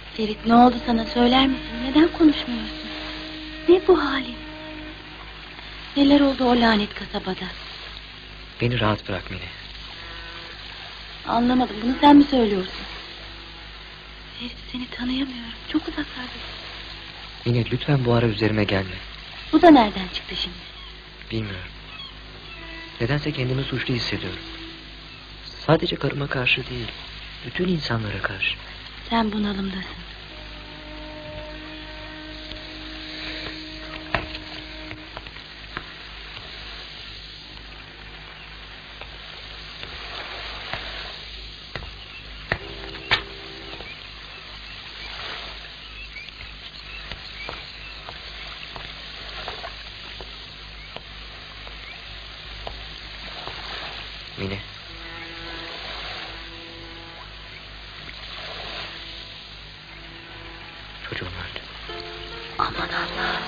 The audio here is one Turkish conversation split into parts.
Ferit, ne oldu sana, söyler misin? Neden konuşmuyorsun? Ne bu halin? Neler oldu o lanet kasabada? Beni rahat bırak Mine. Anlamadım, bunu sen mi söylüyorsun? Ferit, seni tanıyamıyorum, çok uzaklardasın. Mine, lütfen bu ara üzerime gelme. Bu da nereden çıktı şimdi? Bilmiyorum. Nedense kendimi suçlu hissediyorum. Sadece karıma karşı değil, bütün insanlara karşı. Sen bunalımdasın. Mine. Çocuğum öldü. Aman Allah'ım.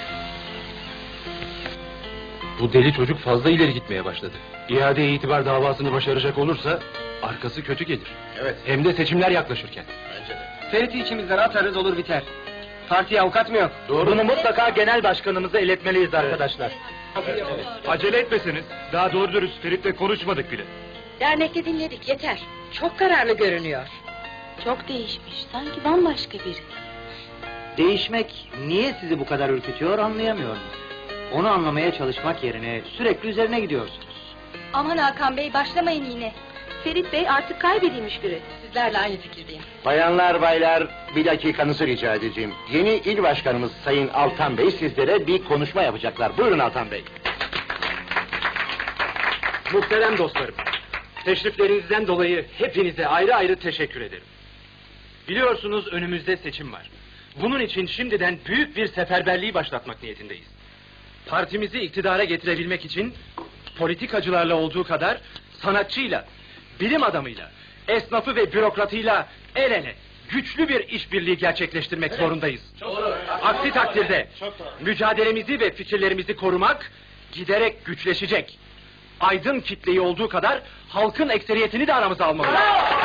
Bu deli çocuk fazla ileri gitmeye başladı. İade itibar davasını başaracak olursa arkası kötü gelir. Evet. Hem de seçimler yaklaşırken. Bence de. Ferit'i içimizden atarız, olur biter. Partiye avukat mı yok? Doğru. Bunu mutlaka genel başkanımıza iletmeliyiz arkadaşlar. Acele etmesiniz. Daha doğru dürüst Ferit'le konuşmadık bile. Dernekte dinledik, yeter. Çok kararlı görünüyor. Çok değişmiş, sanki bambaşka biri. Değişmek niye sizi bu kadar ürkütüyor anlayamıyorum. Onu anlamaya çalışmak yerine sürekli üzerine gidiyorsunuz. Aman Hakan Bey, başlamayın yine. Ferit Bey artık kaybedilmiş biri. Sizlerle aynı fikirdeyim. Bayanlar, baylar, bir dakikanızı rica edeceğim. Yeni il başkanımız Sayın Altan Bey sizlere bir konuşma yapacaklar. Buyurun Altan Bey. Muhterem dostlarım, teşriflerinizden dolayı hepinize ayrı ayrı teşekkür ederim. Biliyorsunuz önümüzde seçim var. Bunun için şimdiden büyük bir seferberliği başlatmak niyetindeyiz. Partimizi iktidara getirebilmek için politikacılarla olduğu kadar sanatçıyla, bilim adamıyla, esnafı ve bürokratıyla el ele güçlü bir işbirliği gerçekleştirmek zorundayız. Aksi takdirde mücadelemizi ve fikirlerimizi korumak giderek güçleşecek. Aydın kitleyi olduğu kadar halkın ekseriyetini de aramıza almalıyız.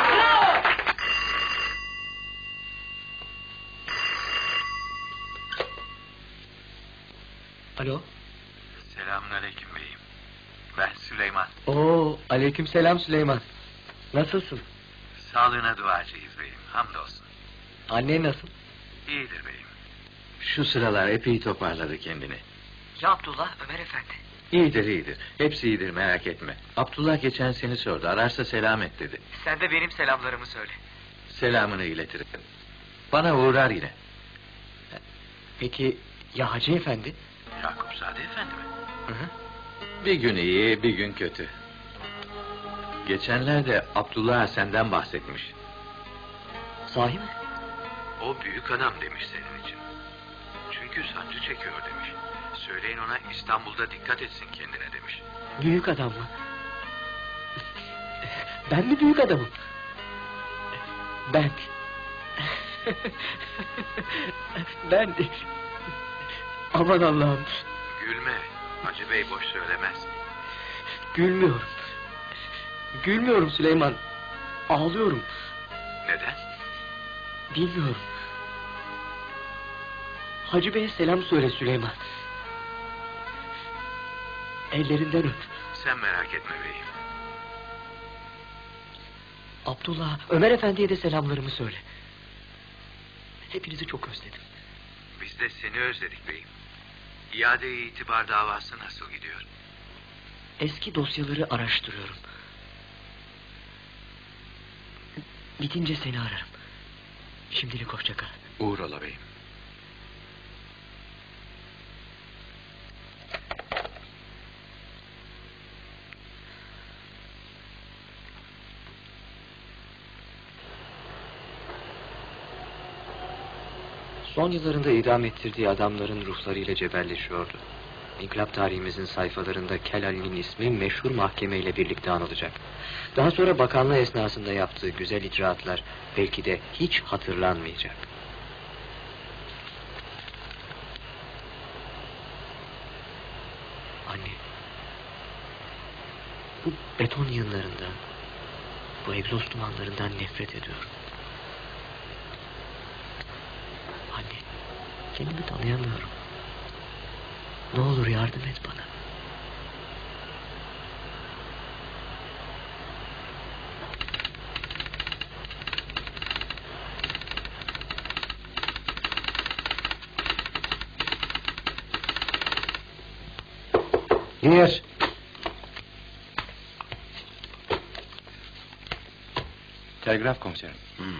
Alo. Selamünaleyküm beyim. Ben Süleyman. Oo, aleykümselam Süleyman. Nasılsın? Sağlığına duacıyız beyim. Hamdolsun. Annen nasıl? İyidir beyim. Şu sıralar epey toparladı kendini. Ya Abdullah, Ömer Efendi. İyidir iyidir. Hepsi iyidir, merak etme. Abdullah geçen seni sordu. Ararsa selam et dedi. Sen de benim selamlarımı söyle. Selamını iletirim. Bana uğrar yine. Peki ya Hacı Efendi? Yakupzade efendi mi? Hı hı. Bir gün iyi, bir gün kötü. Geçenlerde Abdullah senden bahsetmiş. Sahi mi? O büyük adam demiş senin için. Çünkü sancı çekiyor demiş. Söyleyin ona İstanbul'da dikkat etsin kendine demiş. Büyük adam mı? Ben mi büyük adamım? Ben... ben... Aman Allah'ım. Gülme. Hacı Bey boş söylemez. Gülmüyorum. Gülmüyorum Süleyman. Ağlıyorum. Neden? Bilmiyorum. Hacı Bey'e selam söyle Süleyman. Ellerinden öp. Sen merak etme beyim. Abdullah, Ömer Efendi'ye de selamlarımı söyle. Hepinizi çok özledim. Biz de seni özledik beyim. İade-i itibar davası nasıl gidiyor? Eski dosyaları araştırıyorum. Bitince seni ararım. Şimdilik hoşça kal. Uğur ola beyim. Son yıllarında idam ettirdiği adamların ruhlarıyla cebelleşiyordu. İnkılap tarihimizin sayfalarında Kel Ali'nin ismi meşhur mahkemeyle birlikte anılacak. Daha sonra bakanlığı esnasında yaptığı güzel icraatlar belki de hiç hatırlanmayacak. Anne, bu beton yığınlarından, bu egzoz dumanlarından nefret ediyorum. kendimi tanıyamıyorum. Ne olur yardım et bana. Yes. Telgraf komiserim.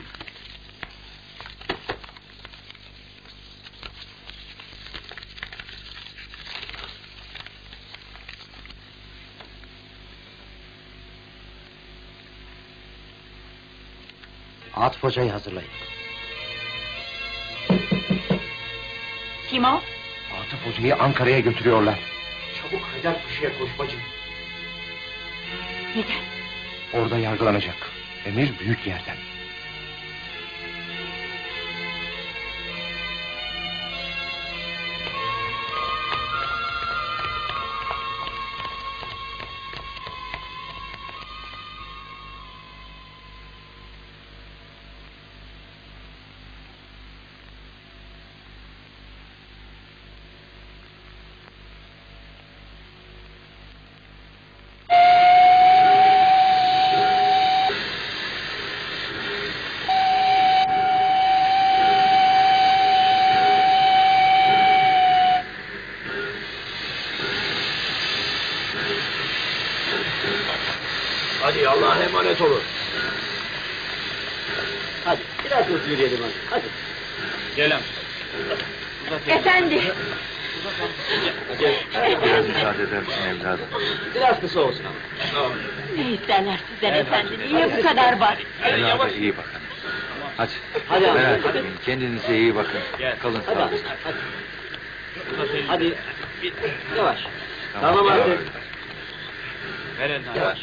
Atıf Hoca'yı hazırlayın. Kim o? Atıf Hoca'yı Ankara'ya götürüyorlar. Çabuk Haydarpaşa'ya koş bacım. Neden? Orada yargılanacak. Emir büyük yerden. Hadi Allah'a emanet olun. Hadi biraz hızlı yürüyelim hadi. Gelen. Efendi. Biraz müsaade eder misin evladım? Biraz kısa olsun ama. Ne isterler sizden efendi? Niye bu kadar var? Evlada iyi bakın. Hadi. Hadi abi, Merak hadi. etmeyin. Kendinize iyi bakın. Kalın Hadi abi, sağlıcakla. hadi. Hadi. Yavaş. Tamam artık. Yavaş.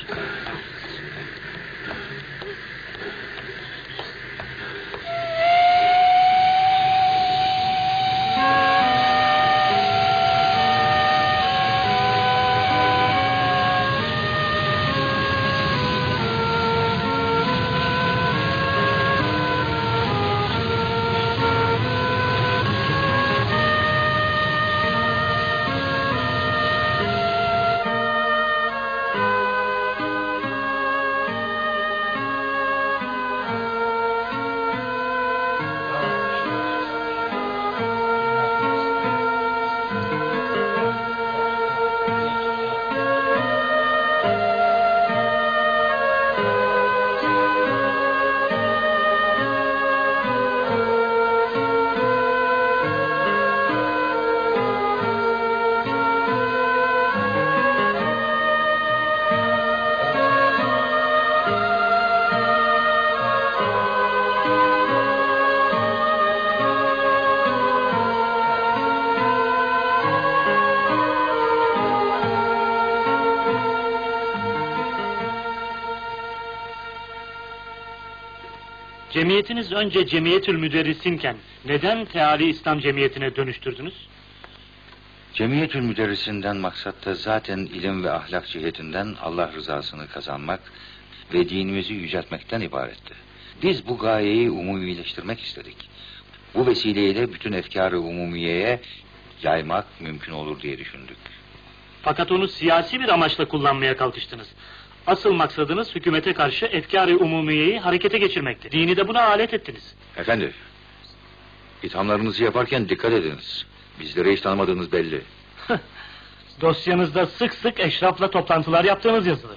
Cemiyetiniz önce Cemiyetül Müderrisinken neden Teali İslam Cemiyeti'ne dönüştürdünüz? Cemiyetül Müderrisinden maksat da zaten ilim ve ahlak cihetinden Allah rızasını kazanmak ve dinimizi yüceltmekten ibaretti. Biz bu gayeyi umumileştirmek istedik. Bu vesileyle bütün efkâr-ı umumiyeye yaymak mümkün olur diye düşündük. Fakat onu siyasi bir amaçla kullanmaya kalkıştınız. Asıl maksadınız hükümete karşı efkâr-ı umumiyeyi harekete geçirmekti. Dini de buna alet ettiniz. Efendi, ithamlarınızı yaparken dikkat ediniz. Bizleri hiç tanımadığınız belli. Dosyanızda sık sık eşrafla toplantılar yaptığınız yazılı.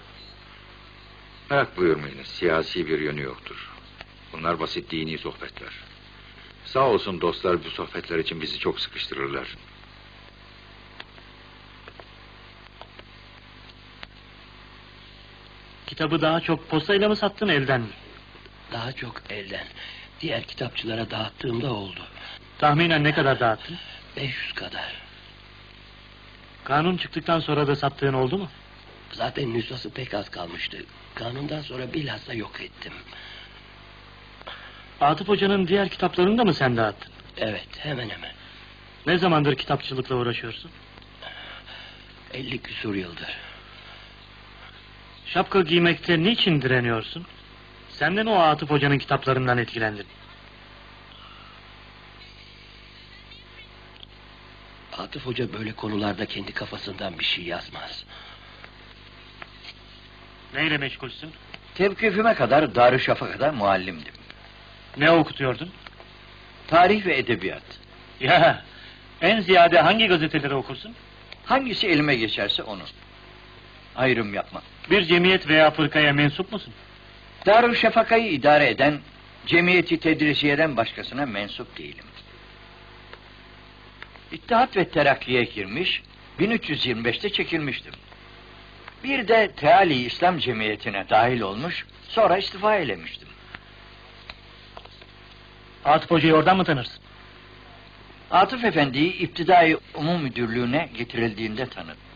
Merak buyurmayınız, siyasi bir yönü yoktur. Bunlar basit dini sohbetler. Sağ olsun dostlar bu sohbetler için bizi çok sıkıştırırlar. Kitabı daha çok postayla mı sattın elden mi? Daha çok elden. Diğer kitapçılara dağıttığımda oldu. Tahminen ne kadar dağıttın? 500 kadar. Kanun çıktıktan sonra da sattığın oldu mu? Zaten nüshası pek az kalmıştı. Kanundan sonra bilhassa yok ettim. Atıf Hoca'nın diğer kitaplarını da mı sen dağıttın? Evet, hemen hemen. Ne zamandır kitapçılıkla uğraşıyorsun? 50 küsur yıldır. Şapka giymekte niçin direniyorsun? Sen de mi o Atıf Hoca'nın kitaplarından etkilendin? Atıf Hoca böyle konularda kendi kafasından bir şey yazmaz. Neyle meşgulsün? Tevkifime kadar Darüşşafaka'da muallimdim. Ne okutuyordun? Tarih ve edebiyat. Ya, en ziyade hangi gazeteleri okursun? Hangisi elime geçerse onu. Ayrım yapmam. Bir cemiyet veya fırkaya mensup musun? Darüşşafaka'yı idare eden Cemiyeti Tedrisiye'den başkasına mensup değilim. İttihat ve Terakki'ye girmiş, 1325'te çekilmiştim. Bir de Teali İslam Cemiyeti'ne dahil olmuş, sonra istifa eylemiştim. Atıf Hoca'yı oradan mı tanırsın? Atıf Efendi'yi İptidai Umum Müdürlüğü'ne getirildiğinde tanıdım.